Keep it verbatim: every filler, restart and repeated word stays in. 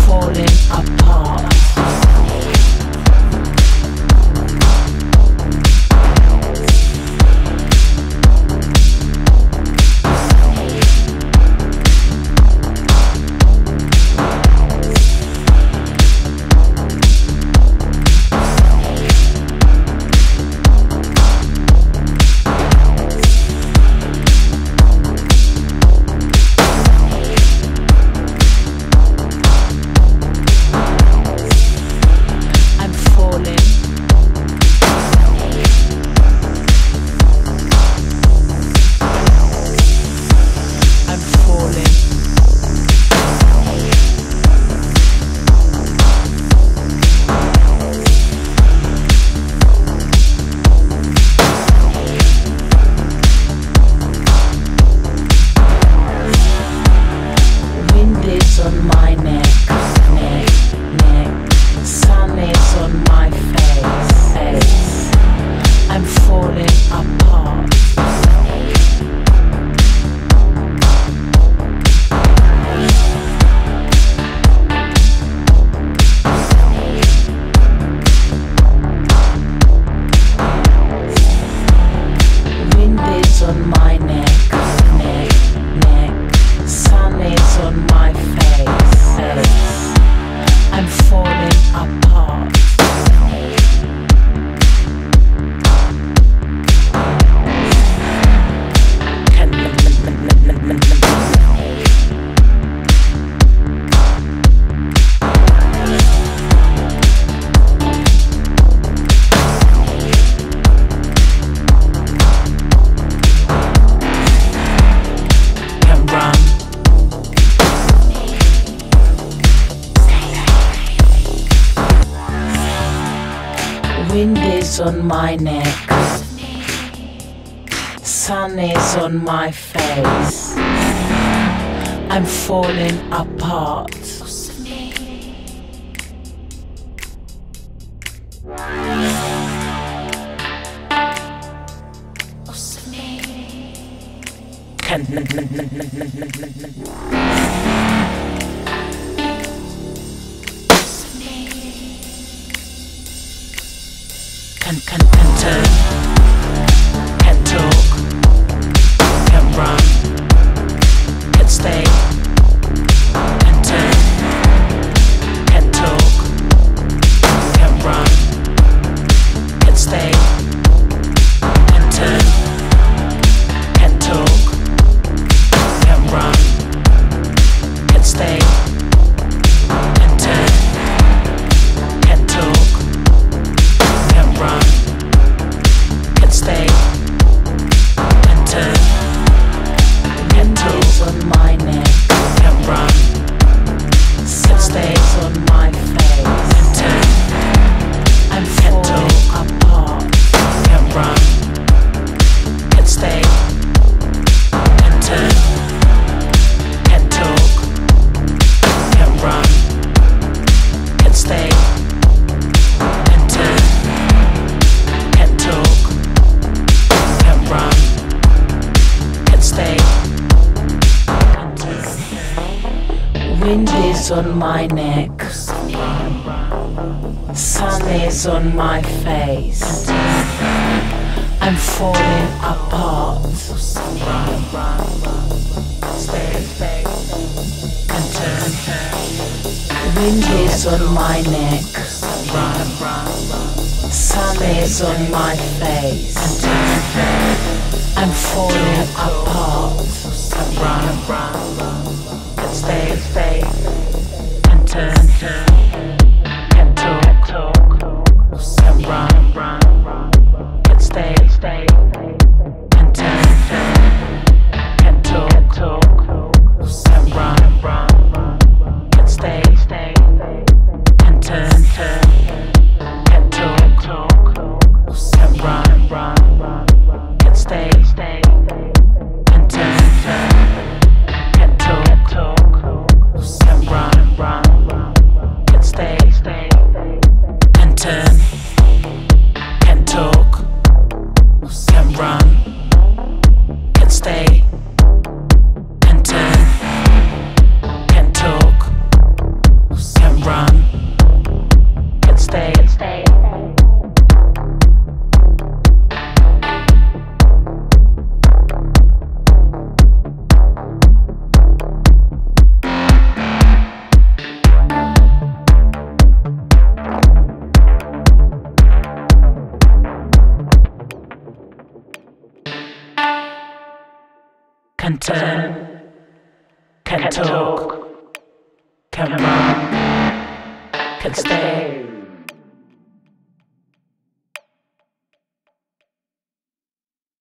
falling apart. On my neck, neck, neck. Sun is on my face, face. I'm falling apart. Wind is on my neck, neck, neck. Sun is on my face. I'm falling apart. Can run. Wind is on my neck. Sun is on my face. I'm falling apart. Can Can, can, can turn, can talk, can run, can stay, can turn, can talk, can run, can stay, can turn, can talk, can run, can stay, can turn, can talk, can run, can stay, can turn, can talk on my neck, can run, can stay on my face, can turn, I'm falling apart, can run, can stay, can turn, can talk, can run, can stay, can turn, can talk, can run, can stay, can turn. Wind is on my neck. Sun is on my face. I'm falling apart. Stay, stay, and turn. Wind is on my neck. Sun is on my face. I'm falling apart. Stay, stay, and turn. Can talk, talk, can run, run, can stay, stay, and turn. Can talk, talk, can run, run, can stay, stay, and turn, turn. Can talk, talk, can run, run, can stay, stay, and turn, turn. Can talk, talk, can run, run, can can turn, can talk, can run, can stay.